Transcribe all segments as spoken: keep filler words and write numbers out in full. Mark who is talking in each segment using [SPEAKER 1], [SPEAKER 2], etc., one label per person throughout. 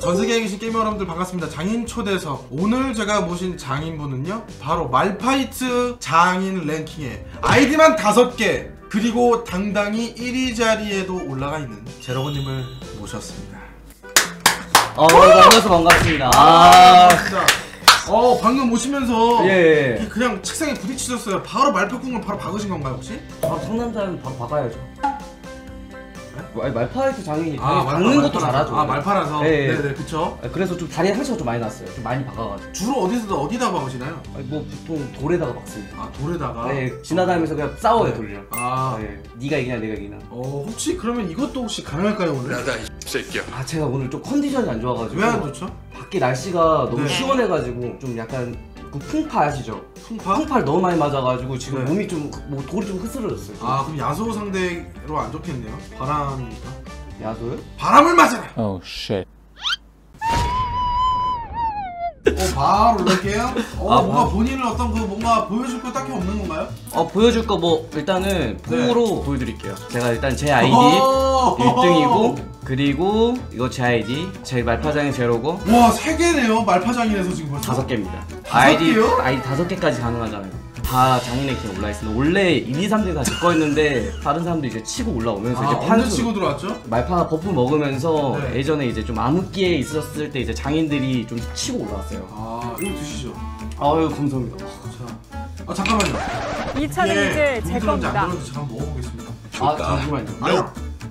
[SPEAKER 1] 전세계에 계신 게이머 여러분들 반갑습니다. 장인 초대석. 오늘 제가 모신 장인분은요 바로 말파이트 장인 랭킹에 아이디만 다섯 개 그리고 당당히 일 위 자리에도 올라가 있는 제러거님을 모셨습니다.
[SPEAKER 2] 어, 반갑습니다. 반갑습니다.
[SPEAKER 1] 아, 진짜. 어, 방금 오시면서
[SPEAKER 2] 예, 예.
[SPEAKER 1] 그냥 책상에 부딪히셨어요. 바로 말파궁을 바로 박으신 건가요 혹시?
[SPEAKER 2] 바로 상남자는 바로 박아야죠. 아니, 말파이트 장인이
[SPEAKER 1] 아,
[SPEAKER 2] 박는
[SPEAKER 1] 말파,
[SPEAKER 2] 것도
[SPEAKER 1] 말파라서.
[SPEAKER 2] 잘하죠.
[SPEAKER 1] 아, 말파라서?
[SPEAKER 2] 네,
[SPEAKER 1] 네네, 그쵸.
[SPEAKER 2] 그래서 좀 다리에 상처가 좀 많이 났어요. 좀 많이 박아가지고.
[SPEAKER 1] 주로 어디서 어디다 박으시나요?
[SPEAKER 2] 아니, 뭐 보통 돌에다가 박습니다.
[SPEAKER 1] 아, 돌에다가?
[SPEAKER 2] 네, 지나다니면서 그냥 싸워요,
[SPEAKER 1] 네.
[SPEAKER 2] 돌려.
[SPEAKER 1] 아,
[SPEAKER 2] 네, 네가 이기나 내가 이기나.
[SPEAKER 1] 어, 혹시 그러면 이것도 혹시 가능할까요 오늘?
[SPEAKER 3] 나다 이 새끼야.
[SPEAKER 2] 아, 제가 오늘 좀 컨디션이 안 좋아가지고.
[SPEAKER 1] 왜 안 좋죠?
[SPEAKER 2] 밖에 날씨가 너무
[SPEAKER 1] 네.
[SPEAKER 2] 시원해가지고 좀 약간 그 풍파 아시죠?
[SPEAKER 1] 풍파?
[SPEAKER 2] 풍파를 너무 많이 맞아가지고 지금
[SPEAKER 1] 네.
[SPEAKER 2] 몸이 좀 뭐 돌이 좀 흐스러졌어요.
[SPEAKER 1] 아, 그럼 야소 상대로 안 좋겠네요. 바람이니까.
[SPEAKER 2] 야도요?
[SPEAKER 1] 바람을 맞아라!
[SPEAKER 4] Oh shit.
[SPEAKER 1] 어, 바로 올릴게요. 어,
[SPEAKER 2] 아,
[SPEAKER 1] 뭔가
[SPEAKER 2] 바로.
[SPEAKER 1] 본인을 어떤 그 뭔가 보여줄 거 딱히 없는 건가요?
[SPEAKER 2] 어, 보여줄 거 뭐 일단은 폼으로 보여드릴게요. 제가 일단 제 아이디
[SPEAKER 1] 어.
[SPEAKER 2] 일 등이고 그리고 이거 제 아이디 제 말파장의 제로고
[SPEAKER 1] 와, 세 개네요. 말파장인에서 지금 벌써.
[SPEAKER 2] 다섯 개입니다.
[SPEAKER 1] 다섯
[SPEAKER 2] 아이디
[SPEAKER 1] 개요?
[SPEAKER 2] 아이디 다섯 개까지 가능하잖아요. 다 장인의 킹 올라 있습니다. 원래 일, 이, 삼 등 다 제 거였는데 다른 사람들이 이제 치고 올라오면서
[SPEAKER 1] 아,
[SPEAKER 2] 이제
[SPEAKER 1] 언제
[SPEAKER 2] 판수
[SPEAKER 1] 치고 들어왔죠?
[SPEAKER 2] 말파 버프 먹으면서
[SPEAKER 1] 네.
[SPEAKER 2] 예전에 이제 좀 암흑기에 있었을 때 이제 장인들이 좀 치고 올라왔어요.
[SPEAKER 1] 아, 이거 드시죠.
[SPEAKER 2] 아유 감사합니다.
[SPEAKER 1] 자, 아 잠깐만요.
[SPEAKER 5] 이 차는
[SPEAKER 1] 이게
[SPEAKER 5] 이제 제
[SPEAKER 1] 들어온지
[SPEAKER 5] 겁니다.
[SPEAKER 1] 안 들어온지 잠깐 먹어보겠습니다.
[SPEAKER 2] 아 잠시만요.
[SPEAKER 1] 아유.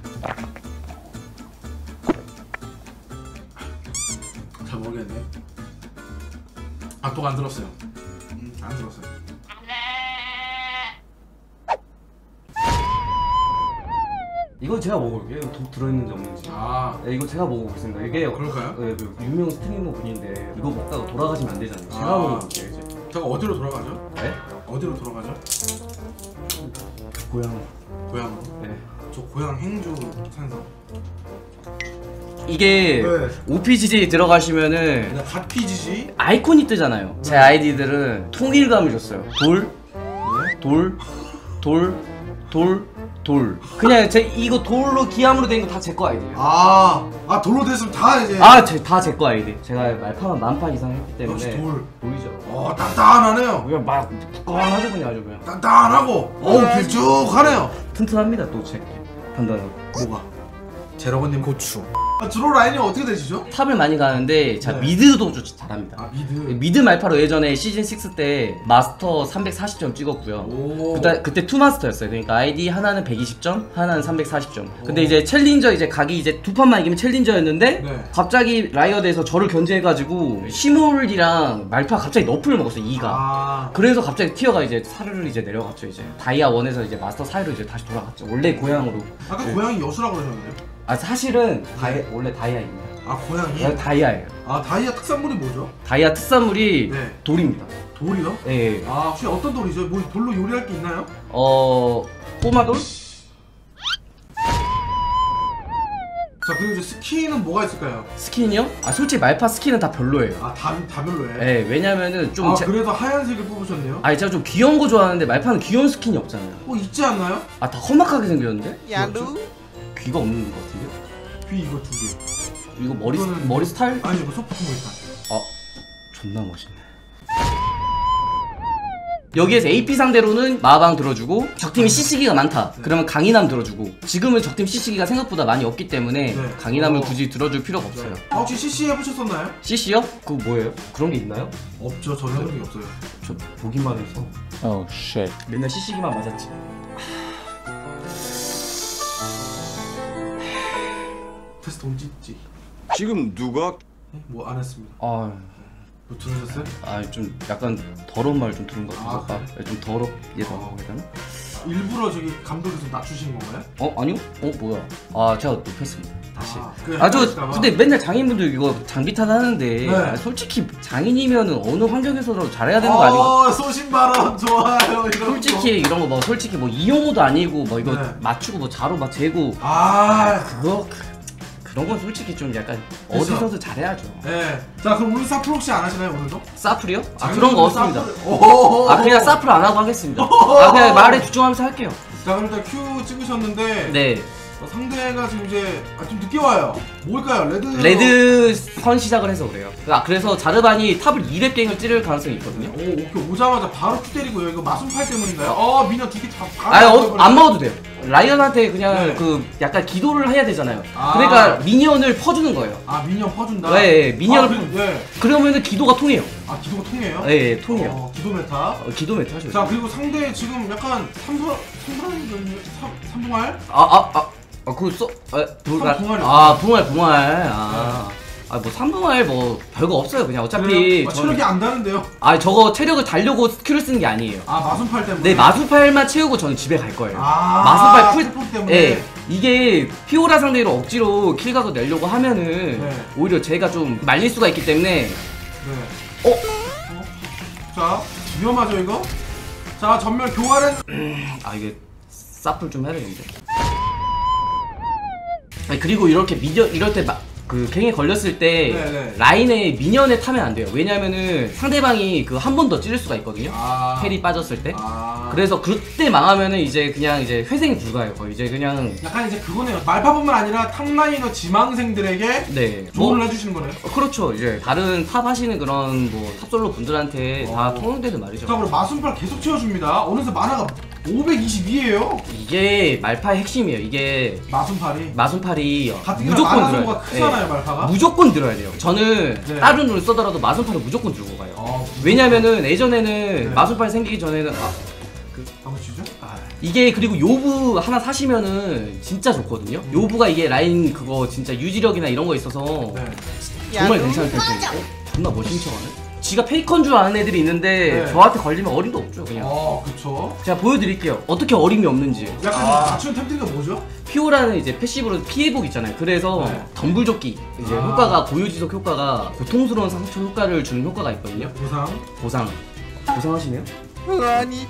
[SPEAKER 1] 잘 모르겠네. 아, 또 안 들었어요. 음, 안 들었어요.
[SPEAKER 2] 이건 제가 먹어볼게요. 독 들어있는지 없는지.
[SPEAKER 1] 아,
[SPEAKER 2] 네, 이거 제가 먹어보겠습니다. 이게
[SPEAKER 1] 그럴까요?
[SPEAKER 2] 네, 그 유명 스트리머 분인데 이거 먹다가 돌아가시면 안 되잖아요. 제가
[SPEAKER 1] 아.
[SPEAKER 2] 먹어볼게요 이제.
[SPEAKER 1] 제가 어디로 돌아가죠?
[SPEAKER 2] 네?
[SPEAKER 1] 어디로 돌아가죠?
[SPEAKER 2] 고향.
[SPEAKER 1] 고향으로.
[SPEAKER 2] 네.
[SPEAKER 1] 저 고향 행주 산성.
[SPEAKER 2] 이게
[SPEAKER 1] 네.
[SPEAKER 2] 오피지지 들어가시면은
[SPEAKER 1] 그냥 갓피지지.
[SPEAKER 2] 아이콘이 뜨잖아요. 제 아이디들은 통일감을 줬어요. 돌,
[SPEAKER 1] 네.
[SPEAKER 2] 돌, 돌, 돌, 돌. 그냥 제 이거 돌로 기함으로 된 거 다 제 거 아이디예요.
[SPEAKER 1] 아, 아 돌로 됐으면 다 이제.
[SPEAKER 2] 아, 다 제 거 아이디. 제가 말파만 만판 이상 했기 때문에.
[SPEAKER 1] 역시 돌.
[SPEAKER 2] 돌이죠.
[SPEAKER 1] 어, 단단하네요.
[SPEAKER 2] 그냥 막 부끄러워하죠 그냥 아주 그냥.
[SPEAKER 1] 단단하고. 어우, 길쭉하네요.
[SPEAKER 2] 튼튼합니다 또 제. 단단하고.
[SPEAKER 1] 뭐가? 제러건님 고추. 아, 주로 라인이 어떻게 되시죠?
[SPEAKER 2] 탑을 많이 가는데 자
[SPEAKER 1] 네.
[SPEAKER 2] 미드도 좀 잘합니다.
[SPEAKER 1] 아, 미드.
[SPEAKER 2] 미드 말파로 예전에 시즌 육 때 마스터 삼백사십 점 찍었고요.
[SPEAKER 1] 오.
[SPEAKER 2] 그때 그때 투 마스터였어요. 그러니까 아이디 하나는 백이십 점, 하나는 삼백사십 점. 근데 이제 챌린저 이제 각이 이제 두 판만 이기면 챌린저였는데
[SPEAKER 1] 네.
[SPEAKER 2] 갑자기 라이엇에서 저를 견제해가지고 시몰이랑 말파 갑자기 너프를 먹었어요. 이가.
[SPEAKER 1] 아.
[SPEAKER 2] 그래서 갑자기 티어가 이제 사르르 이제 내려갔죠. 이제 다이아 원에서 이제 마스터 사이로 이제 다시 돌아갔죠. 원래 고향으로.
[SPEAKER 1] 아까
[SPEAKER 2] 네.
[SPEAKER 1] 고향이 여수라고 그러셨는데요?
[SPEAKER 2] 아 사실은 다이, 원래 다이아입니다.
[SPEAKER 1] 아, 고향이?
[SPEAKER 2] 그냥 다이아예요.
[SPEAKER 1] 아, 다이아 특산물이 뭐죠?
[SPEAKER 2] 다이아 특산물이
[SPEAKER 1] 네.
[SPEAKER 2] 돌입니다.
[SPEAKER 1] 돌이요?
[SPEAKER 2] 예.
[SPEAKER 1] 아, 혹시 어떤 돌이죠? 뭐 돌로 요리할 게 있나요?
[SPEAKER 2] 어 꼬마돌?
[SPEAKER 1] 자, 그리고 이제 스킨은 뭐가 있을까요?
[SPEAKER 2] 스킨이요? 아 솔직히 말파 스킨은 다 별로예요.
[SPEAKER 1] 아, 다, 다 별로예요?
[SPEAKER 2] 예, 왜냐면은 좀
[SPEAKER 1] 아,
[SPEAKER 2] 제...
[SPEAKER 1] 그래도 하얀색을 뽑으셨네요?
[SPEAKER 2] 아니 제가 좀 귀여운 거 좋아하는데 말파는 귀여운 스킨이 없잖아요.
[SPEAKER 1] 어, 있지 않나요?
[SPEAKER 2] 아 다 험악하게 생겼는데?
[SPEAKER 1] 야루?
[SPEAKER 2] 귀가 없는 것 같은데?
[SPEAKER 1] 귀 이거 두 개.
[SPEAKER 2] 이거 머리
[SPEAKER 1] 이거는-
[SPEAKER 2] 머리 스타일?
[SPEAKER 1] 아니, 이거 소프트 모니터.
[SPEAKER 2] 아 존나 멋있네. 여기에서 에이피 상대로는 마방 들어주고 적팀이 씨씨기가 많다.
[SPEAKER 1] 네.
[SPEAKER 2] 그러면 강인함 들어주고 지금은 적팀 씨씨기가 생각보다 많이 없기 때문에
[SPEAKER 1] 네.
[SPEAKER 2] 강인함을
[SPEAKER 1] 어.
[SPEAKER 2] 굳이 들어줄 필요가 없어요.
[SPEAKER 1] 아, 혹시 씨씨 해보셨었나요?
[SPEAKER 2] 씨씨요? 그거 뭐예요? 그런 게 있나요?
[SPEAKER 1] 없죠. 저는 해본 적이 없어요.
[SPEAKER 2] 저 보기만 해서
[SPEAKER 4] Oh shit.
[SPEAKER 2] 맨날 씨씨기만 맞았지.
[SPEAKER 1] 테스트 온 찍지.
[SPEAKER 3] 지금 누가
[SPEAKER 1] 뭐 안 했습니다.
[SPEAKER 2] 아,
[SPEAKER 1] 뭐 들으셨어요?
[SPEAKER 2] 아 좀 약간 더러운 말 좀 들은 것 같아서
[SPEAKER 1] 아,
[SPEAKER 2] 아, 좀 더럽게 나오게 되나?
[SPEAKER 1] 일부러 저기 감독이 좀 낮추신 건가요?
[SPEAKER 2] 어 아니요? 어 뭐야? 아 제가 높였습니다. 다시.
[SPEAKER 1] 아, 그게
[SPEAKER 2] 아 저
[SPEAKER 1] 헷갈릴까봐.
[SPEAKER 2] 근데 맨날 장인분들 이거 장비 탓하는데
[SPEAKER 1] 네.
[SPEAKER 2] 아, 솔직히 장인이면은 어느 환경에서도 잘해야 되는 거 아닌가?
[SPEAKER 1] 어, 소신 발언 좋아요. 이런
[SPEAKER 2] 솔직히 이런 거 뭐 솔직히 뭐 이용호도 아니고 뭐 이거
[SPEAKER 1] 네.
[SPEAKER 2] 맞추고 뭐 자로 막 재고
[SPEAKER 1] 거. 아,
[SPEAKER 2] 그거 그, 그런 건 솔직히 좀 약간
[SPEAKER 1] 그쵸.
[SPEAKER 2] 어디서도 잘해야죠.
[SPEAKER 1] 네. 자, 그럼 오늘 사프 혹시 안 하시나요, 오늘도?
[SPEAKER 2] 사플이요? 아 그런 거 없습니다.
[SPEAKER 1] 오.
[SPEAKER 2] 아 그냥 사플 안 하고 하겠습니다. 아 그냥 말에 집중하면서 할게요.
[SPEAKER 1] 자, 그럼 일단 큐 찍으셨는데
[SPEAKER 2] 네.
[SPEAKER 1] 어, 상대가 지금 이제 아, 좀 늦게 와요. 뭘까요? 레드
[SPEAKER 2] 레드 선 시작을 해서 그래요. 아, 그래서 자르반이 탑을 이백 갱을 찌를 가능성이 있거든요.
[SPEAKER 1] 오, 오케이. 오자마자 바로 큐 때리고요. 이거 마순팔 때문인가요? 어, 미녀 두개 다.
[SPEAKER 2] 아, 어, 안 먹어도 돼요. 라이언한테 그냥
[SPEAKER 1] 네.
[SPEAKER 2] 그 약간 기도를 해야 되잖아요.
[SPEAKER 1] 아.
[SPEAKER 2] 그러니까 미니언을 퍼주는 거예요.
[SPEAKER 1] 아, 미녀 퍼준다.
[SPEAKER 2] 네, 미니언.
[SPEAKER 1] 아, 그, 네.
[SPEAKER 2] 그러면은 기도가 통해요.
[SPEAKER 1] 아, 기도가 통해요?
[SPEAKER 2] 네, 네, 통해요.
[SPEAKER 1] 어, 기도 메타.
[SPEAKER 2] 어, 기도 메타 하죠.
[SPEAKER 1] 자, 그리고 상대 지금 약간 삼성 삼성이거든요. 삼성알?
[SPEAKER 2] 아, 아, 아, 아, 그거 써, 아, 붕알,
[SPEAKER 1] 붕알이요.
[SPEAKER 2] 아, 붕알, 붕알, 아, 아, 뭐 삼붕알 뭐 별거 없어요. 그냥 어차피
[SPEAKER 1] 아,
[SPEAKER 2] 저는-
[SPEAKER 1] 체력이 안 다는데요.
[SPEAKER 2] 아, 저거 체력을 달려고 스킬을 쓰는 게 아니에요.
[SPEAKER 1] 아, 마순팔 때문에.
[SPEAKER 2] 네, 마수팔만 채우고 저는 집에 갈 거예요.
[SPEAKER 1] 아,
[SPEAKER 2] 마수팔 풀
[SPEAKER 1] 풀 때문에.
[SPEAKER 2] 예, 이게 피오라 상대로 억지로 킬각을 내려고 하면은
[SPEAKER 1] 네.
[SPEAKER 2] 오히려 제가 좀 말릴 수가 있기 때문에.
[SPEAKER 1] 네.
[SPEAKER 2] 어?
[SPEAKER 1] 어? 자, 위험하죠 이거? 자, 전멸 교환은
[SPEAKER 2] 아, 이게 사플 좀 해야 되는데. 아니, 그리고 이렇게 미녀 이럴 때 막 그 갱에 걸렸을 때
[SPEAKER 1] 네네.
[SPEAKER 2] 라인에 미녀에 타면 안 돼요. 왜냐면은 상대방이 그 한 번 더 찌를 수가 있거든요.
[SPEAKER 1] 아.
[SPEAKER 2] 헬이 빠졌을 때.
[SPEAKER 1] 아.
[SPEAKER 2] 그래서 그때 망하면은 이제 그냥 이제 회생이 불가해요. 거의 이제 그냥.
[SPEAKER 1] 약간 이제 그거네요. 말파뿐만 아니라 탑라이너 지망생들에게
[SPEAKER 2] 네.
[SPEAKER 1] 조언을
[SPEAKER 2] 뭐,
[SPEAKER 1] 해주시는 거네요.
[SPEAKER 2] 어, 그렇죠. 이제 다른 탑 하시는 그런 뭐 탑솔로 분들한테 다
[SPEAKER 1] 어.
[SPEAKER 2] 통용되는 말이죠.
[SPEAKER 1] 자, 그럼 마순팔 계속 채워줍니다. 어느새 만화가 오백이십이에요.
[SPEAKER 2] 이게 말파의 핵심이에요. 이게
[SPEAKER 1] 마순팔이.
[SPEAKER 2] 마순팔이
[SPEAKER 1] 가뜩이나
[SPEAKER 2] 무조건
[SPEAKER 1] 만화
[SPEAKER 2] 들어야
[SPEAKER 1] 소모가
[SPEAKER 2] 돼요.
[SPEAKER 1] 크잖아요,
[SPEAKER 2] 네.
[SPEAKER 1] 말파가.
[SPEAKER 2] 무조건 들어야 돼요. 저는
[SPEAKER 1] 네.
[SPEAKER 2] 다른 룰 써더라도 마순팔을 무조건 들고 가요.
[SPEAKER 1] 어,
[SPEAKER 2] 왜냐면은 예전에는
[SPEAKER 1] 네.
[SPEAKER 2] 마순팔 생기기 전에는 아,
[SPEAKER 1] 아무치죠?
[SPEAKER 2] 아, 이게 그리고 요브 하나 사시면은 진짜 좋거든요. 요브가 이게 라인 그거 진짜 유지력이나 이런 거 있어서
[SPEAKER 1] 네.
[SPEAKER 2] 정말 괜찮은 편이에요. 어? 존나 멋진 척하네. 지가 페이커인 줄 아는 애들이 있는데
[SPEAKER 1] 네.
[SPEAKER 2] 저한테 걸리면 어림도 없죠 그냥.
[SPEAKER 1] 어, 그쵸.
[SPEAKER 2] 제가 보여드릴게요. 어떻게 어림이 없는지.
[SPEAKER 1] 약간
[SPEAKER 2] 아.
[SPEAKER 1] 맞추는 템들이 뭐죠?
[SPEAKER 2] 피오라는 이제 패시브로 피해복 있잖아요. 그래서
[SPEAKER 1] 네.
[SPEAKER 2] 덤불조끼 이제
[SPEAKER 1] 아.
[SPEAKER 2] 효과가 고유지속 효과가 고통스러운 상처 효과를 주는 효과가 있거든요.
[SPEAKER 1] 보상.
[SPEAKER 2] 보상. 보상하시네요?
[SPEAKER 3] 아니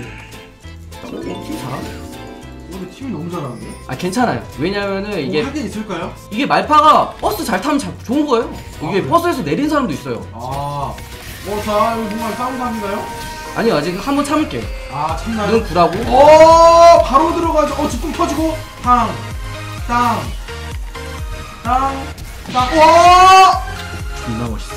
[SPEAKER 2] 팀 잘하네.
[SPEAKER 1] 오늘 팀이 너무 잘하는데?
[SPEAKER 2] 아 괜찮아요. 왜냐면은
[SPEAKER 1] 이게
[SPEAKER 2] 이게
[SPEAKER 1] 할게 있을까요?
[SPEAKER 2] 이게 말파가 버스 잘 타면 잘 좋은 거예요.
[SPEAKER 1] 아,
[SPEAKER 2] 이게
[SPEAKER 1] 그래?
[SPEAKER 2] 버스에서 내린 사람도 있어요.
[SPEAKER 1] 아, 어, 자, 이거 정말 싸움 각인가요?
[SPEAKER 2] 아니요 아직 한번 참을게요.
[SPEAKER 1] 아, 참나요?
[SPEAKER 2] 이건 구라고.
[SPEAKER 1] 어, 바로 들어가죠. 어, 집중 터지고, 탕, 땅, 땅, 땅, 와!
[SPEAKER 2] 존나 멋있어.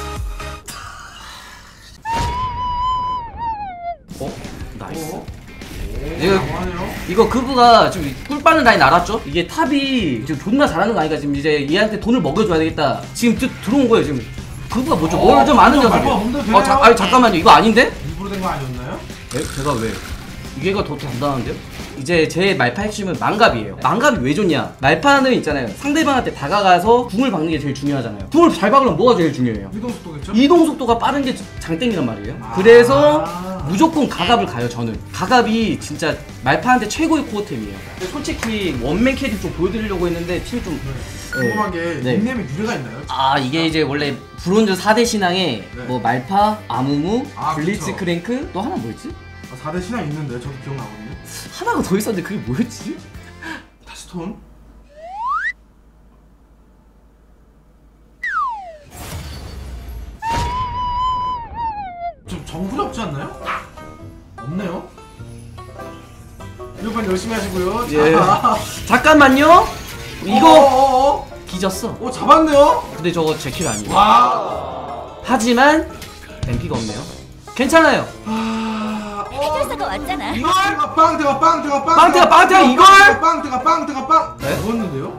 [SPEAKER 2] 어? 나이스.
[SPEAKER 1] 어,
[SPEAKER 2] 이거
[SPEAKER 1] 강하네요.
[SPEAKER 2] 이거 그부가 지금 꿀 빠는 라인 알았죠? 이게 탑이 지금 존나 잘하는 거 아니까 지금 이제 얘한테 돈을 먹여줘야 되겠다. 지금 쭉 들어온 거예요 지금. 그부가 뭐죠?
[SPEAKER 1] 어,
[SPEAKER 2] 뭘 좀 아는
[SPEAKER 1] 이거
[SPEAKER 2] 녀석이에요.
[SPEAKER 1] 말파 뭔데 돼요?
[SPEAKER 2] 어, 자, 아니 잠깐만요. 이거 아닌데?
[SPEAKER 1] 일부러 된 거 아니었나요?
[SPEAKER 2] 에? 제가 왜? 이게가 더 단단한데요? 이제 제 말파 핵심은 망갑이에요. 망갑이 왜 좋냐? 말파는 있잖아요. 상대방한테 다가가서 궁을 박는 게 제일 중요하잖아요. 궁을 잘 박으면 뭐가 제일 중요해요?
[SPEAKER 1] 이동 속도겠죠?
[SPEAKER 2] 이동 속도가 빠른 게 장땡이란 말이에요.
[SPEAKER 1] 아.
[SPEAKER 2] 그래서 무조건 가갑을 가요 저는. 가갑이 진짜 말파한테 최고의 코어템이에요. 근데 솔직히 원맨 캐릭 좀 보여드리려고 했는데 팀이 좀
[SPEAKER 1] 궁금한 게
[SPEAKER 2] 네.
[SPEAKER 1] 닉네임에 유래가 있나요?
[SPEAKER 2] 아 이게 이제 원래 브론즈 사 대 신앙에
[SPEAKER 1] 네.
[SPEAKER 2] 뭐 말파, 아무무,
[SPEAKER 1] 아,
[SPEAKER 2] 블리츠
[SPEAKER 1] 그쵸.
[SPEAKER 2] 크랭크 또 하나 뭐였지?
[SPEAKER 1] 아, 사 대 신앙 있는데 저도 기억나거든요.
[SPEAKER 2] 하나가 더 있었는데 그게 뭐였지?
[SPEAKER 1] 다스톤? 좀 정글이 없지 않나요? 없네요. 이번 열심히 하시고요.
[SPEAKER 2] 예.
[SPEAKER 1] 자,
[SPEAKER 2] 잠깐만요. 이거
[SPEAKER 1] 어어어.
[SPEAKER 2] 뒤졌어.
[SPEAKER 1] 오, 잡았네요.
[SPEAKER 2] 근데 저거 제 킬 아니에요.
[SPEAKER 1] 와.
[SPEAKER 2] 하지만 엠피가 없네요. 괜찮아요.
[SPEAKER 1] 아, 어.
[SPEAKER 4] 해결사가 왔잖아.
[SPEAKER 1] 이걸 빵태가 빵태가 빵.
[SPEAKER 2] 빵태가, 빵태가 이걸?
[SPEAKER 1] 빵태가 빵태가 빵.
[SPEAKER 2] 네?
[SPEAKER 1] 먹었는데요?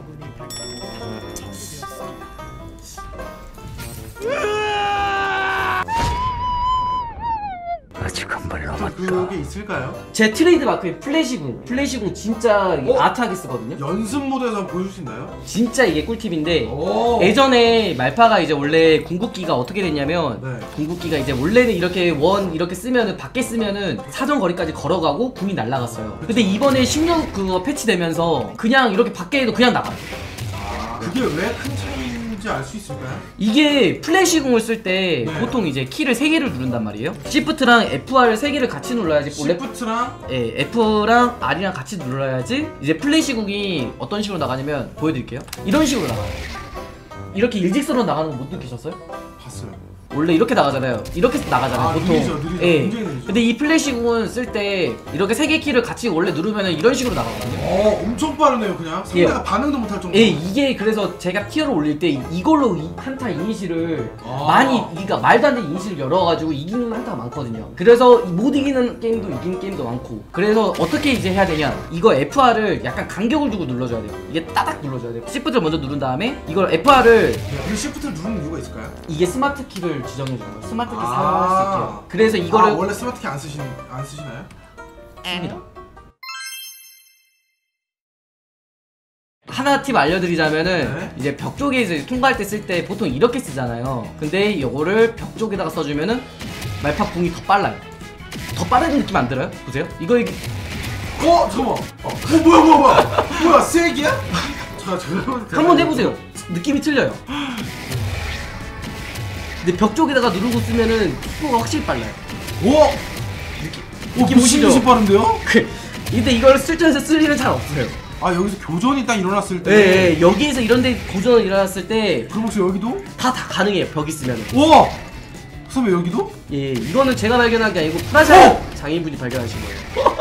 [SPEAKER 2] 아직 한 발
[SPEAKER 1] 그게 있을까요?
[SPEAKER 2] 제 트레이드 마크에 플래시궁. 플래시궁 진짜 이게
[SPEAKER 1] 어?
[SPEAKER 2] 아트하게 쓰거든요.
[SPEAKER 1] 연습 모드에서 한번 보여줄 수 있나요?
[SPEAKER 2] 진짜 이게 꿀팁인데
[SPEAKER 1] 오.
[SPEAKER 2] 예전에 말파가 이제 원래 궁극기가 어떻게 됐냐면
[SPEAKER 1] 네.
[SPEAKER 2] 궁극기가 이제 원래는 이렇게 원 이렇게 쓰면은 밖에 쓰면은 사정 거리까지 걸어가고 궁이 날아갔어요. 근데 이번에 십육 그거 패치되면서 그냥 이렇게 밖에 해도 그냥 나가요.
[SPEAKER 1] 아, 그게 왜 큰 차이인지 알 수 있을까요?
[SPEAKER 2] 이게 플래시궁을 쓸 때
[SPEAKER 1] 네.
[SPEAKER 2] 보통 이제 키를 세 개를 누른단 말이에요. 시프트랑 에프알 세 개를 같이 눌러야지 원래
[SPEAKER 1] 시프트랑
[SPEAKER 2] 예, F랑 R이랑 같이 눌러야지 이제 플래시궁이 어떤 식으로 나가냐면 보여드릴게요. 이런 식으로 나가요. 이렇게 일직선으로 나가는 거 못 느끼셨어요?
[SPEAKER 1] 봤어요.
[SPEAKER 2] 원래 이렇게 나가잖아요. 이렇게 나가잖아요.
[SPEAKER 1] 아,
[SPEAKER 2] 보통.
[SPEAKER 1] 느리죠, 느리죠.
[SPEAKER 2] 예.
[SPEAKER 1] 굉장히 느리죠.
[SPEAKER 2] 근데 이 플래시궁은 쓸 때 이렇게 세 개 키를 같이 원래 누르면은 이런 식으로 나가거든요.
[SPEAKER 1] 어 엄청 빠르네요 그냥. 상대가
[SPEAKER 2] 예.
[SPEAKER 1] 반응도 못할 정도.
[SPEAKER 2] 예, 이게 그래서 제가 티어를 올릴 때 이걸로 이 한타 이니시를
[SPEAKER 1] 아. 많이
[SPEAKER 2] 많이 그러니까 말도 안 되는 이니시를 열어가지고 이기는 한타가 많거든요. 그래서 못 이기는 게임도 이기는 게임도 많고. 그래서 어떻게 이제 해야 되냐? 이거 에프알을 약간 간격을 두고 눌러줘야 돼요. 이게 따닥 눌러줘야 돼요. 시프트를 먼저 누른 다음에 이걸 에프알을
[SPEAKER 1] 이 시프트를 누르는 이유가 있을까요?
[SPEAKER 2] 이게 스마트 키를 지정해주는 거예요. 스마트 키
[SPEAKER 1] 아.
[SPEAKER 2] 사용할 수 있게. 그래서 이거를
[SPEAKER 1] 아, 원래 스마트키 안 쓰시는 안 쓰시나요?
[SPEAKER 2] 씁니다. 하나 팁 알려드리자면은
[SPEAKER 1] 네.
[SPEAKER 2] 이제 벽 쪽에 이제 통과할 때 쓸 때 보통 이렇게 쓰잖아요. 근데 이거를 벽 쪽에다가 써주면은 말파 궁이 더 빨라요. 더 빠른 느낌 안 들어요? 보세요. 이거 이게
[SPEAKER 1] 어 잠깐만. 어, 어 뭐야 뭐야 뭐야 뭐야 세기야? 자 잠깐만.
[SPEAKER 2] 한번 해보세요. 느낌이 틀려요. 근데 벽 쪽에다가 누르고 쓰면은 속도가 확실히 빨라요.
[SPEAKER 1] 오.
[SPEAKER 2] 느낌
[SPEAKER 1] 오
[SPEAKER 2] 느낌
[SPEAKER 1] 무시
[SPEAKER 2] 오시죠?
[SPEAKER 1] 무시 빠른데요?
[SPEAKER 2] 그 근데 이걸 쓸전에서 쓸 일은 잘 없어요.
[SPEAKER 1] 아 여기서 교전이 딱 일어났을 때.
[SPEAKER 2] 예, 예, 여기에서 이런데 고전 일어났을 때
[SPEAKER 1] 그럼 혹시 여기도?
[SPEAKER 2] 다 다 가능해요. 벽 있으면.
[SPEAKER 1] 와. 선배 여기도?
[SPEAKER 2] 예, 이거는 제가 발견한 게 아니고 프라샤 장인분이 발견하신 거예요.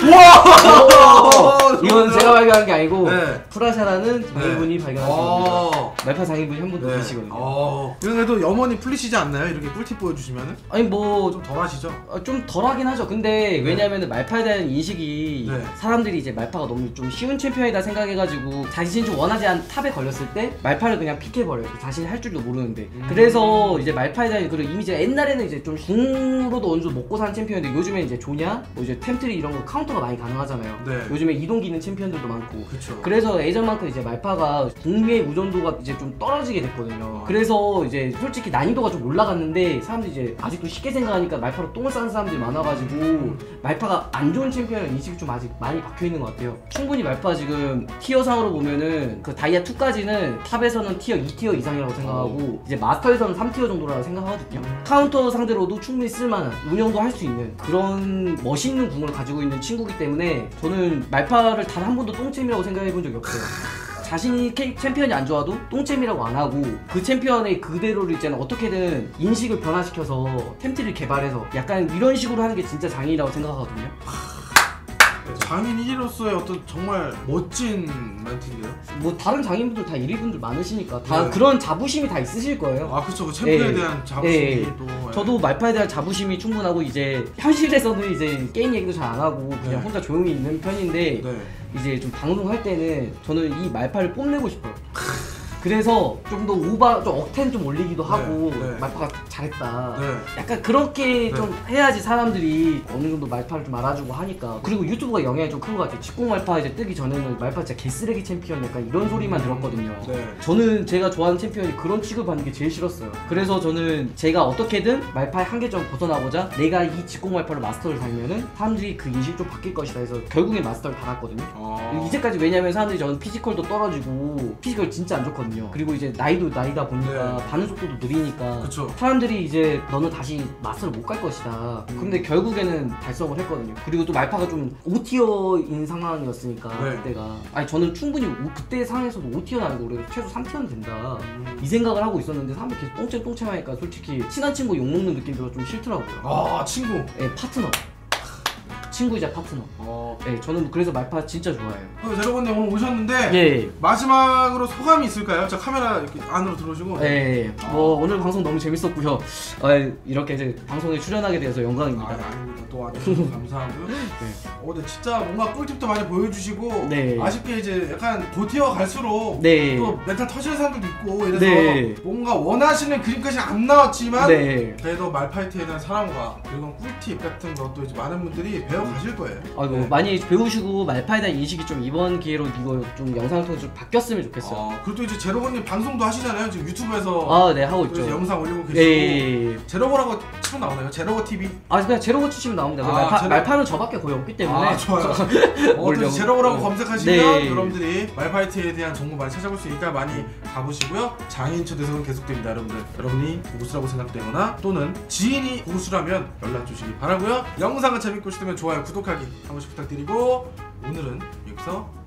[SPEAKER 1] 와.
[SPEAKER 2] 이건 제가 발견한 게 아니고
[SPEAKER 1] 네.
[SPEAKER 2] 프라샤라는 장인분이 발견하신 겁니다.
[SPEAKER 1] 어.
[SPEAKER 2] 말파 장인분이 한 분 더
[SPEAKER 1] 네.
[SPEAKER 2] 계시거든요.
[SPEAKER 1] 어. 그래도 염원이 풀리시지 않나요? 이렇게 꿀팁 보여주시면은?
[SPEAKER 2] 아니 뭐
[SPEAKER 1] 좀 덜하시죠?
[SPEAKER 2] 어, 좀 덜하긴 하죠. 근데 왜냐면은 말파에 대한 인식이
[SPEAKER 1] 네.
[SPEAKER 2] 사람들이 이제 말파가 너무 좀 쉬운 챔피언이다 생각해가지고 자신이 좀 원하지 않은 탑에 걸렸을 때 말파를 그냥 픽해버려요. 자신이 할 줄도 모르는데.
[SPEAKER 1] 음.
[SPEAKER 2] 그래서 이제 말파에 대한 그런 이미지가 옛날에는 이제 좀 궁으로도 어느 정도 먹고 사는 챔피언인데 요즘에 이제 조냐, 뭐 이제 템트리 이런 거 카운터가 많이 가능하잖아요.
[SPEAKER 1] 네.
[SPEAKER 2] 요즘에 이동기 있는 챔피언들도 많고.
[SPEAKER 1] 그쵸.
[SPEAKER 2] 그래서 예전만큼 이제 말파가 궁의 우전도가 이제 좀 떨어지게 됐거든요. 그래서 이제 솔직히 난이도가 좀 올라갔는데 사람들이 이제 아직도 쉽게 생각하니까 말파로 똥을 싸는 사람들이 많아가지고 말파가 안 좋은 챔피언은 인식이 좀 아직 많이 박혀있는 것 같아요. 충분히 말파 지금 티어상으로 보면은 그 다이아 이까지는 탑에서는 티어 이 티어 이상이라고 생각하고 이제 마스터에서는 삼 티어 정도라고 생각하거든요. 카운터 상대로도 충분히 쓸만한 운영도 할 수 있는 그런 멋있는 궁을 가지고 있는 친구기 때문에 저는 말파를 단 한 번도 똥챔이라고 생각해 본 적이 없어요. 자신이 캐, 챔피언이 안 좋아도 똥챔이라고 안 하고 그 챔피언의 그대로를 있잖아 어떻게든 인식을 변화시켜서 템트를 개발해서 약간 이런 식으로 하는 게 진짜 장인이라고 생각하거든요.
[SPEAKER 1] 장인 일 위로서의 어떤 정말 멋진 멘트인데요?
[SPEAKER 2] 뭐 다른 장인분들 다 일 위분들 많으시니까 다
[SPEAKER 1] 네.
[SPEAKER 2] 그런 자부심이 다 있으실 거예요.
[SPEAKER 1] 아 그쵸 그 챔프에
[SPEAKER 2] 예.
[SPEAKER 1] 대한 자부심이
[SPEAKER 2] 예.
[SPEAKER 1] 또 예.
[SPEAKER 2] 저도 말파에 대한 자부심이 충분하고 이제 현실에서는 이제 게임 얘기도 잘 안 하고 그냥
[SPEAKER 1] 네.
[SPEAKER 2] 혼자 조용히 있는 편인데
[SPEAKER 1] 네.
[SPEAKER 2] 이제 좀 방송할 때는 저는 이 말파를 뽐내고 싶어요. 그래서 좀 더 오바, 좀 억텐 좀 올리기도 하고
[SPEAKER 1] 네, 네.
[SPEAKER 2] 말파가 잘했다.
[SPEAKER 1] 네.
[SPEAKER 2] 약간 그렇게
[SPEAKER 1] 네.
[SPEAKER 2] 좀 해야지 사람들이 어느 정도 말파를 좀 알아주고 하니까. 그리고 유튜브가 영향이 좀 큰 것 같아요. 직공 말파 이제 뜨기 전에는 말파 진짜 개쓰레기 챔피언 약간 이런 소리만 들었거든요.
[SPEAKER 1] 네.
[SPEAKER 2] 저는 제가 좋아하는 챔피언이 그런 취급받는 게 제일 싫었어요. 그래서 저는 제가 어떻게든 말파의 한계점 벗어나고자 내가 이 직공 말파로 마스터를 달면은 사람들이 그 인식이 좀 바뀔 것이다 해서 결국엔 마스터를 달았거든요.
[SPEAKER 1] 어...
[SPEAKER 2] 이제까지 왜냐면 사람들이 저는 피지컬도 떨어지고 피지컬 진짜 안 좋거든요. 그리고 이제 나이도 나이다 보니까
[SPEAKER 1] 네.
[SPEAKER 2] 반응 속도도 느리니까
[SPEAKER 1] 그쵸.
[SPEAKER 2] 사람들이 이제 너는 다시 마스터를 못 갈 것이다.
[SPEAKER 1] 음.
[SPEAKER 2] 근데 결국에는 달성을 했거든요. 그리고 또 말파가 좀 오 티어인 상황이었으니까
[SPEAKER 1] 네.
[SPEAKER 2] 그때가 아니 저는 충분히 오, 그때 상황에서도 오 티어는 아니고 그래도 최소 삼 티어는 된다.
[SPEAKER 1] 음.
[SPEAKER 2] 이 생각을 하고 있었는데 사람들이 계속 똥채 똥채 하니까 솔직히 친한 친구 욕먹는 느낌 들어 좀 싫더라고요.
[SPEAKER 1] 아 친구.
[SPEAKER 2] 예, 파트너. 친구이자 파트너.
[SPEAKER 1] 어...
[SPEAKER 2] 예, 저는 그래서 말파 진짜 좋아해요.
[SPEAKER 1] 그 여러분들 오늘 오셨는데
[SPEAKER 2] 예.
[SPEAKER 1] 마지막으로 소감이 있을까요? 저 카메라 이렇게 안으로 들어오시고.
[SPEAKER 2] 네, 뭐 오늘 방송 너무 재밌었고요. 어, 이렇게 이제 방송에 출연하게 돼서 영광입니다.
[SPEAKER 1] 아, 아닙니다. 또 와주셔서 감사하고요.
[SPEAKER 2] 네.
[SPEAKER 1] 어, 근데 진짜 뭔가 꿀팁도 많이 보여주시고
[SPEAKER 2] 네.
[SPEAKER 1] 아쉽게 이제 약간 고티어 갈수록
[SPEAKER 2] 네.
[SPEAKER 1] 또 멘탈 터지는 사람들도 있고 이래서
[SPEAKER 2] 네.
[SPEAKER 1] 뭔가 원하시는 그림까지 안 나왔지만
[SPEAKER 2] 네.
[SPEAKER 1] 그래도 말파이트에 대한 사랑과 그리고 꿀팁 같은 것도 이제 많은 분들이 배워 가실 거예요.
[SPEAKER 2] 아이고
[SPEAKER 1] 네.
[SPEAKER 2] 많이 배우시고 말파에 대한 인식이 좀 이번 기회로 이거 좀 영상을 통해서 좀 바뀌었으면 좋겠어요.
[SPEAKER 1] 어, 그리고 또 이제 제로건님 방송도 하시잖아요. 지금 유튜브에서
[SPEAKER 2] 아, 네 하고
[SPEAKER 1] 또 이제
[SPEAKER 2] 있죠.
[SPEAKER 1] 영상 올리고 계시고
[SPEAKER 2] 예.
[SPEAKER 1] 제로거라고 치면 나오나요? 제로거 티비?
[SPEAKER 2] 아 그냥 제로고 치시면 나옵니다.
[SPEAKER 1] 아,
[SPEAKER 2] 말파,
[SPEAKER 1] 제로-
[SPEAKER 2] 말파는 저밖에 거의 없기 때문에.
[SPEAKER 1] 아 좋아요. 어,
[SPEAKER 2] 뭘
[SPEAKER 1] 또
[SPEAKER 2] 영-
[SPEAKER 1] 제로거라고
[SPEAKER 2] 어.
[SPEAKER 1] 검색하시면
[SPEAKER 2] 네.
[SPEAKER 1] 여러분들이 말파이트에 대한 정보 많이 찾아볼 수 있으니까 많이 가보시고요. 장인 초대석은 계속됩니다, 여러분들. 여러분이 고수라고 생각되거나 또는 지인이 고수라면 연락 주시기 바라고요. 영상을 재밌고 싶으면 좋아요, 구독하기 한 번씩 부탁드리고 오늘은 여기서